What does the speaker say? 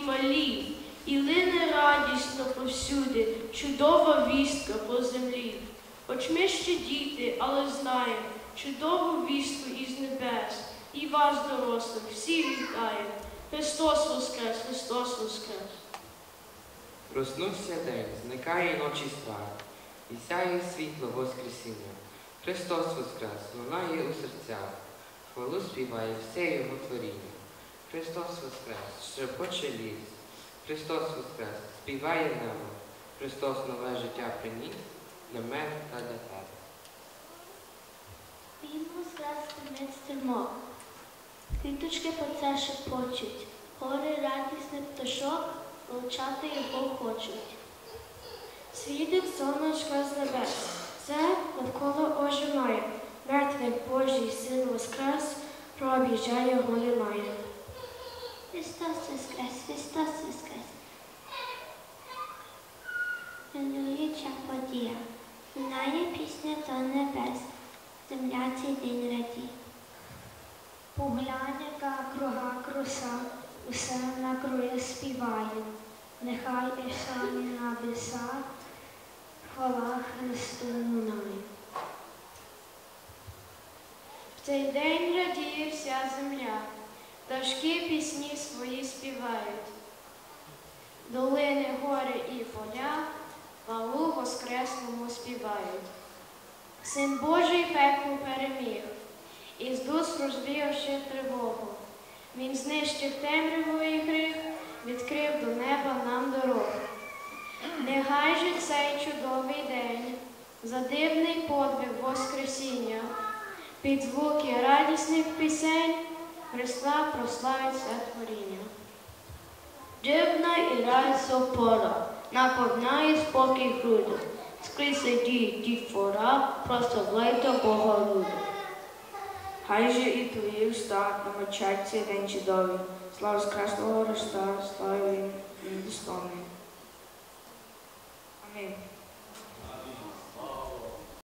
малі, і лине радісно повсюди, чудова вістка по землі. Хоч ми ще діти, але знаємо чудову вістку із небес, і вас, дорослих, всі вітаємо. Христос воскрес, Христос воскрес! Проснувся день, зникає ночі страх, і сяє світло Воскресіння. Христос воскрес, лунає у серцях, хвалу співає все Його творіння. Христос воскрес, шепоче ліс, Христос воскрес, співає небо, Христос нове життя приніс для мене та для тебе. Він воскрес кінець струмок, квіточки по це шепочуть, гори радісних пташок величати Його хочуть. Світить сонечко з небес, все навколо оживає, мертвий Божий Син воскрес, прообіжає його немає. Христос воскрес, Христос воскрес. Хвилююча подія, лунає пісня до небес, земля цей день раді. Поглянь, яка круга краса, усе на круги співає, нехай і самі небеса, хвала Христу лунає. В цей день радіє вся земля, пташки пісні свої співають. Долини, гори і поля хвалу воскреслому співають. Син Божий пекло переміг, із душ розвіявши тривогу. Він знищив темряву і гріх, відкрив до неба нам дорогу. Нехай же цей чудовий день за дивний подвиг Воскресіння, під звуки радісних пісень Христа прославить все творіння. Дивна і радісна пора, наповняє спокій груди. Скрізь дітвора, прославляйте Бога люди. Хай же і твої уста намочать цей день чудовий. Слава Воскреслого Христа, слава Він.